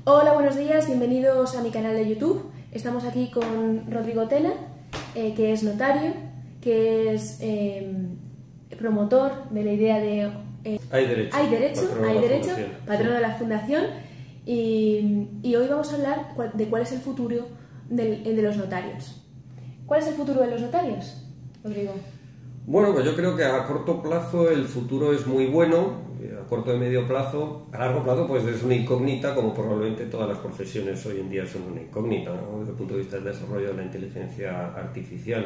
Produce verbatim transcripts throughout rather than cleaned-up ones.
Hola, buenos días, bienvenidos a mi canal de YouTube. Estamos aquí con Rodrigo Tena, eh, que es notario, que es eh, promotor de la idea de... Eh, hay derecho, hay derecho, patrono, hay de, la derecho patrono sí. de la Fundación, y, y hoy vamos a hablar de cuál es el futuro del, de los notarios. ¿Cuál es el futuro de los notarios, Rodrigo? Bueno, pues yo creo que a corto plazo el futuro es muy bueno, a corto y medio plazo. A largo plazo pues es una incógnita, como probablemente todas las profesiones hoy en día son una incógnita, ¿no?, desde el punto de vista del desarrollo de la inteligencia artificial.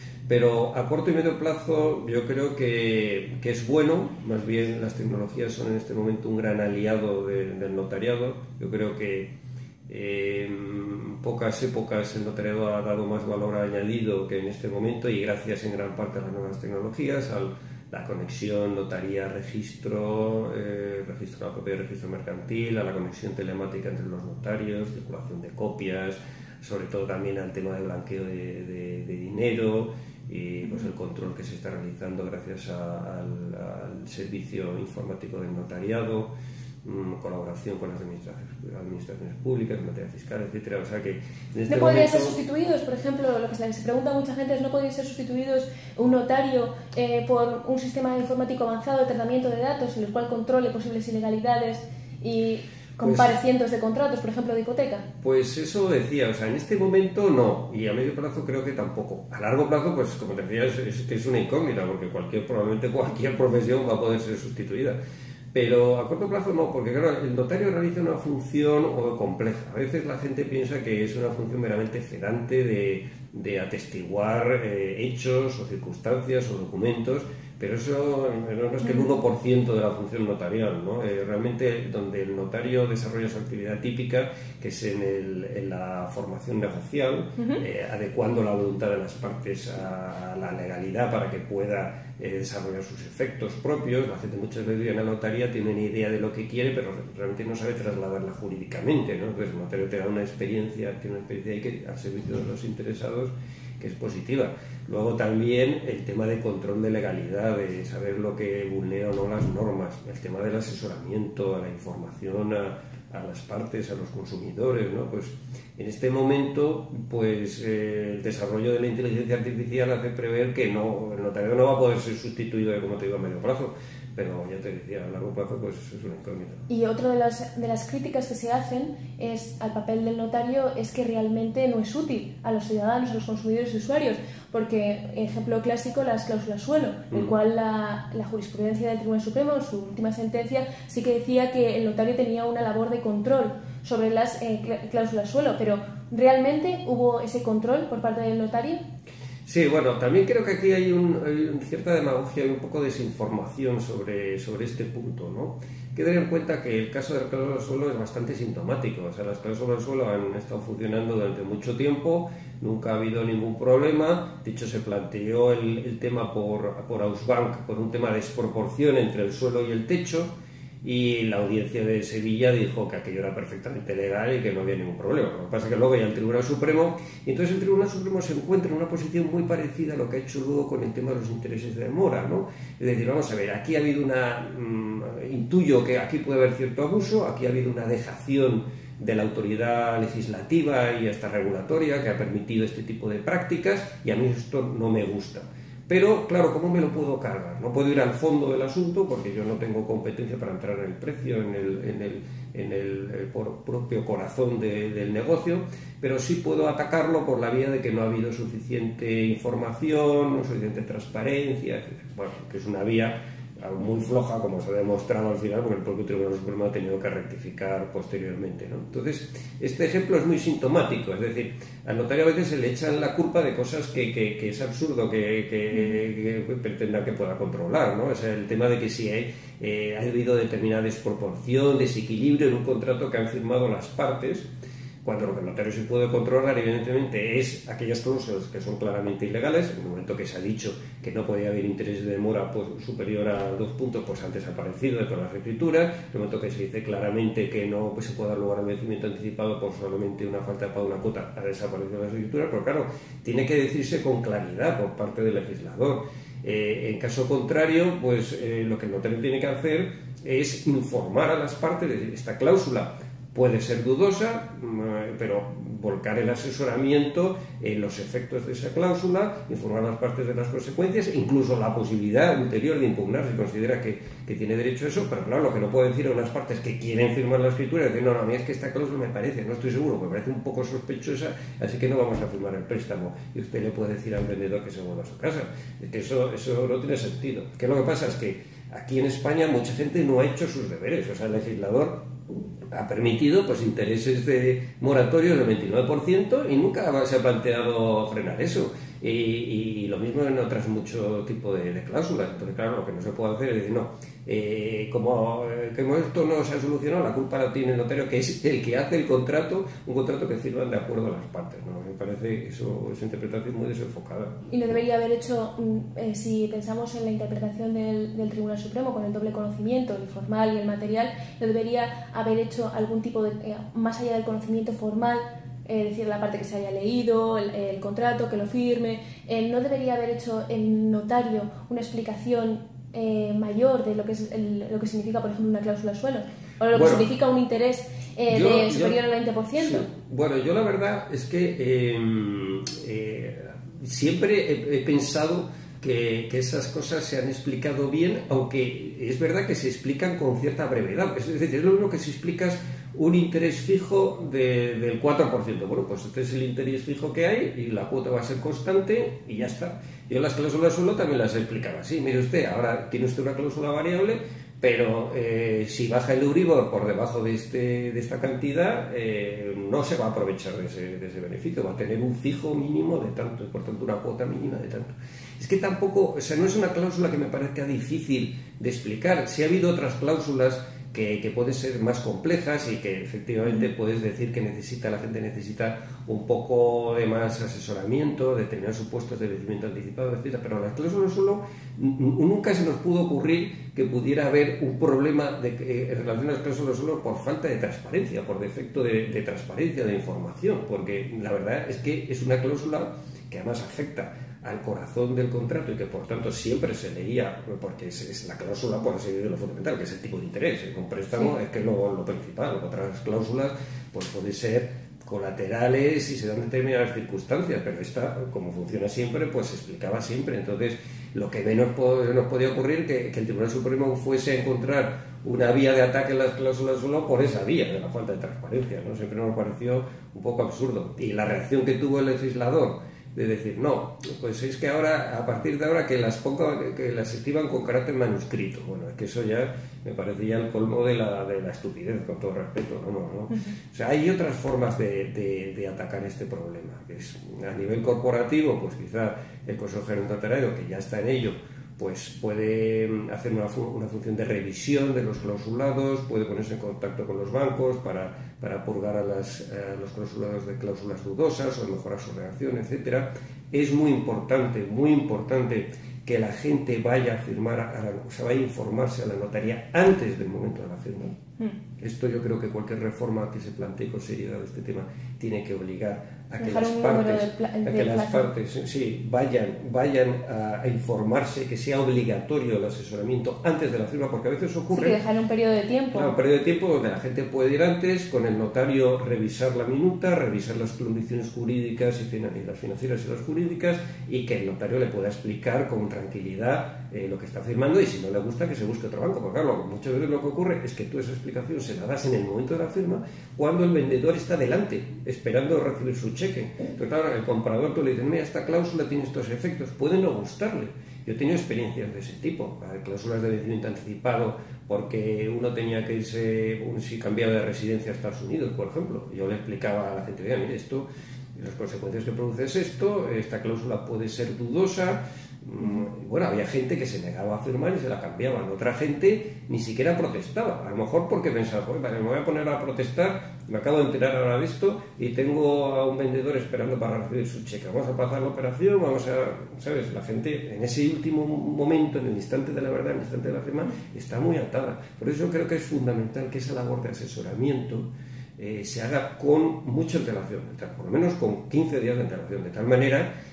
Pero a corto y medio plazo yo creo que, que es bueno. Más bien las tecnologías son en este momento un gran aliado de, del notariado. Yo creo que Eh, en pocas épocas el notariado ha dado más valor añadido que en este momento, y gracias en gran parte a las nuevas tecnologías, a la conexión notaría-registro, eh, registro, la propia registro mercantil, a la conexión telemática entre los notarios, circulación de copias, sobre todo también al tema de blanqueo de, de, de dinero, y pues el control que se está realizando gracias a, al, al servicio informático del notariado, colaboración con las administraciones públicas en materia fiscal, etcétera. O sea que en este ¿No podrían momento... ser sustituidos? Por ejemplo, lo que se pregunta a mucha gente es: ¿no podrían ser sustituidos un notario eh, por un sistema informático avanzado de tratamiento de datos en el cual controle posibles ilegalidades y compare pues, cientos de contratos, por ejemplo, de hipoteca? Pues eso decía, o sea, en este momento no, y a medio plazo creo que tampoco. A largo plazo, pues como te decía, es, es que es una incógnita, porque cualquier, probablemente cualquier profesión va a poder ser sustituida. Pero a corto plazo no, porque claro, el notario realiza una función compleja. A veces la gente piensa que es una función meramente sedante de, de atestiguar eh, hechos o circunstancias o documentos, pero eso no es que el uno por ciento de la función notarial, ¿no? Eh, realmente donde el notario desarrolla su actividad típica, que es en, el, en la formación negocial, uh-huh. eh, adecuando la voluntad de las partes a, a la legalidad para que pueda eh, desarrollar sus efectos propios. La gente muchas veces viene a la notaría, tiene una idea de lo que quiere, pero realmente no sabe trasladarla jurídicamente, ¿no? Entonces el notario te da una experiencia, tiene una experiencia ahí que, al servicio de los interesados, que es positiva. Luego también el tema de control de legalidad, de saber lo que vulnera o no las normas, el tema del asesoramiento, a la información a, a las partes, a los consumidores, ¿no? Pues en este momento, pues eh, el desarrollo de la inteligencia artificial hace prever que no, el notario no va a poder ser sustituido, como te digo, a medio plazo. Pero ya te decía, a largo plazo pues es una incógnita. Y otra de las, de las críticas que se hacen es al papel del notario es que realmente no es útil a los ciudadanos, a los consumidores y usuarios, porque, ejemplo clásico, las cláusulas suelo, mm. el cual la, la jurisprudencia del Tribunal Supremo, en su última sentencia, sí que decía que el notario tenía una labor de control sobre las eh, cláusulas suelo, pero ¿realmente hubo ese control por parte del notario? Sí, bueno, también creo que aquí hay, un, hay una cierta demagogia y un poco de desinformación sobre, sobre este punto, ¿no? Hay que tener en cuenta que el caso de la cláusula suelo es bastante sintomático. O sea, las cláusulas suelo han estado funcionando durante mucho tiempo, nunca ha habido ningún problema. De hecho, se planteó el, el tema por, por Ausbank, por un tema de desproporción entre el suelo y el techo, y la audiencia de Sevilla dijo que aquello era perfectamente legal y que no había ningún problema. Lo que pasa es que luego hay el Tribunal Supremo, y entonces el Tribunal Supremo se encuentra en una posición muy parecida a lo que ha hecho luego con el tema de los intereses de demora, ¿no? Es decir, vamos a ver, aquí ha habido una... Mmm, intuyo que aquí puede haber cierto abuso, aquí ha habido una dejación de la autoridad legislativa y hasta regulatoria que ha permitido este tipo de prácticas, y a mí esto no me gusta. Pero, claro, ¿cómo me lo puedo cargar? No puedo ir al fondo del asunto porque yo no tengo competencia para entrar en el precio, en el, en el, en el, el propio corazón de, del negocio, pero sí puedo atacarlo por la vía de que no ha habido suficiente información, no suficiente transparencia, etcétera. Bueno, que es una vía muy floja, como se ha demostrado al final, porque el propio Tribunal Supremo ha tenido que rectificar posteriormente, ¿no? Entonces, este ejemplo es muy sintomático, es decir, al notario a veces se le echan la culpa de cosas que, que, que es absurdo que, que, que pretenda que pueda controlar, ¿no? O sea, el tema de que si hay, eh, ha habido determinada desproporción, desequilibrio en un contrato que han firmado las partes, cuando lo que el notario se puede controlar, evidentemente, es aquellas cláusulas que son claramente ilegales. En el momento que se ha dicho que no podía haber interés de demora pues, superior a dos puntos, pues antes ha aparecido de todas las escrituras. En el momento que se dice claramente que no pues, se puede dar lugar al vencimiento anticipado por solamente una falta de pago de una cuota, ha desaparecido de las escrituras, pero claro, tiene que decirse con claridad por parte del legislador. Eh, en caso contrario, pues eh, lo que el notario tiene que hacer es informar a las partes de esta cláusula puede ser dudosa, pero volcar el asesoramiento en los efectos de esa cláusula, informar a las partes de las consecuencias, incluso la posibilidad ulterior de impugnar si considera que, que tiene derecho a eso, pero claro, lo que no puede decir a unas partes que quieren firmar la escritura es decir, no, no, a mí es que esta cláusula me parece, no estoy seguro, me parece un poco sospechosa, así que no vamos a firmar el préstamo, y usted le puede decir al vendedor que se vuelva a su casa. Es que eso, eso no tiene sentido. ¿Qué es lo que pasa? Es que aquí en España mucha gente no ha hecho sus deberes, o sea, el legislador ha permitido pues intereses de moratorio del veintinueve por ciento y nunca se ha planteado frenar eso. Y, y lo mismo en otras mucho tipo de, de cláusulas. Entonces, claro, lo que no se puede hacer es decir, no, eh, como, eh, como esto no se ha solucionado, la culpa la tiene el notario, que es el que hace el contrato, un contrato que firman de acuerdo a las partes, ¿no? Me parece eso, esa interpretación muy desenfocada. Y no debería haber hecho, eh, si pensamos en la interpretación del, del Tribunal Supremo con el doble conocimiento, el formal y el material, no debería haber hecho algún tipo de, eh, más allá del conocimiento formal, es eh, decir, la parte que se haya leído, el, el contrato, que lo firme, eh, no debería haber hecho el notario una explicación eh, mayor de lo que, es el, lo que significa, por ejemplo, una cláusula suelo, o lo que bueno, significa un interés eh, yo, de superior yo, al veinte por ciento. Sí. Bueno, yo la verdad es que eh, eh, siempre he, he pensado que, que esas cosas se han explicado bien, aunque es verdad que se explican con cierta brevedad. Es decir, es lo mismo que si explicas un interés fijo de, del cuatro por ciento. Bueno, pues este es el interés fijo que hay y la cuota va a ser constante y ya está. Yo las cláusulas suelo también las he explicado así. Mire usted, ahora tiene usted una cláusula variable, pero eh, si baja el Euribor por debajo de, este, de esta cantidad, eh, no se va a aprovechar de ese, de ese beneficio, va a tener un fijo mínimo de tanto, y por tanto una cuota mínima de tanto. Es que tampoco, o sea, no es una cláusula que me parezca difícil de explicar. Si ha habido otras cláusulas que, que pueden ser más complejas y que efectivamente puedes decir que necesita, la gente necesita un poco de más asesoramiento, determinados supuestos de vencimiento anticipado, etcétera. Pero las cláusulas suelo nunca se nos pudo ocurrir que pudiera haber un problema de, eh, en relación a las cláusulas suelo por falta de transparencia, por defecto de, de transparencia de información, porque la verdad es que es una cláusula que además afecta al corazón del contrato y que por tanto siempre se leía, porque es, es la cláusula por así decirlo lo fundamental, que es el tipo de interés. En un préstamo sí. Es que es lo, lo principal. Otras cláusulas pues puede ser colaterales y se dan determinadas circunstancias, pero esta, como funciona siempre, pues se explicaba siempre. Entonces, lo que menos po- nos podía ocurrir que, que el Tribunal Supremo fuese a encontrar una vía de ataque en las cláusulas solo por esa vía de la falta de transparencia, ¿no? Siempre nos pareció un poco absurdo. Y la reacción que tuvo el legislador de decir, no, pues es que ahora, a partir de ahora, que las ponga, que las escriban con carácter manuscrito. Bueno, es que eso ya me parecía el colmo de la, de la estupidez, con todo respeto. No, no, no. Uh-huh. O sea, hay otras formas de, de, de atacar este problema, que es a nivel corporativo, pues quizá el Consejo General Notariado, que ya está en ello, pues puede hacer una, fu- una función de revisión de los clausulados, puede ponerse en contacto con los bancos para, para purgar a, las, a los clausulados de cláusulas dudosas o mejorar su redacción, etcétera. Es muy importante, muy importante que la gente vaya a firmar, a la, o sea, vaya a informarse a la notaría antes del momento de la firma. Mm. Esto yo creo que cualquier reforma que se plantee con seriedad de este tema tiene que obligar a que las partes, de, de a que las partes sí, vayan, vayan a, a informarse, que sea obligatorio el asesoramiento antes de la firma, porque a veces ocurre... Sí, que dejar un periodo de tiempo. Claro, un periodo de tiempo donde la gente puede ir antes, con el notario revisar la minuta, revisar las condiciones jurídicas y, y las financieras y las jurídicas, y que el notario le pueda explicar con tranquilidad eh, lo que está firmando, y si no le gusta que se busque otro banco, porque claro, muchas veces lo que ocurre es que tú esa explicación se la das en el momento de la firma, cuando el vendedor está delante, esperando recibir su cheque. Entonces, claro, el comprador tú le dices, mira, esta cláusula tiene estos efectos, puede no gustarle. Yo he tenido experiencias de ese tipo, cláusulas de vencimiento anticipado, porque uno tenía que irse, si cambiaba de residencia a Estados Unidos, por ejemplo. Yo le explicaba a la gente, mire, esto, las consecuencias que produce es esto, esta cláusula puede ser dudosa. Bueno, había gente que se negaba a firmar y se la cambiaban, otra gente ni siquiera protestaba, a lo mejor porque pensaba, pues vale, me voy a poner a protestar, me acabo de enterar ahora de esto y tengo a un vendedor esperando para recibir su cheque, vamos a pasar la operación, vamos a, ¿sabes? La gente en ese último momento, en el instante de la verdad, en el instante de la firma, está muy atada. Por eso yo creo que es fundamental que esa labor de asesoramiento eh, se haga con mucha antelación, por lo menos con quince días de antelación, de tal manera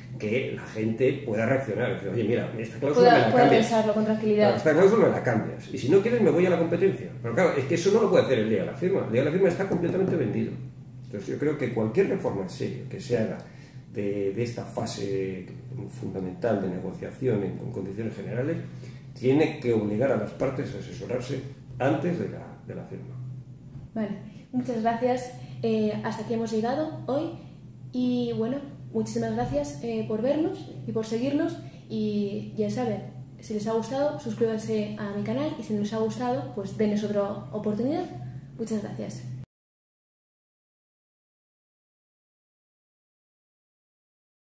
que la gente pueda reaccionar. Decir, oye, mira, esta cláusula pueda, me la pueda cambias. pensarlo con tranquilidad. Claro, esta cláusula me la cambias. Y si no quieres, me voy a la competencia. Pero claro, es que eso no lo puede hacer el día de la firma. El día de la firma está completamente vendido. Entonces yo creo que cualquier reforma en serio que se haga de, de esta fase fundamental de negociación en, con condiciones generales, tiene que obligar a las partes a asesorarse antes de la, de la firma. Vale, muchas gracias. Eh, hasta aquí hemos llegado hoy y bueno, muchísimas gracias eh, por vernos y por seguirnos, y ya saben, si les ha gustado, suscríbanse a mi canal, y si no les ha gustado, pues denles otra oportunidad. Muchas gracias.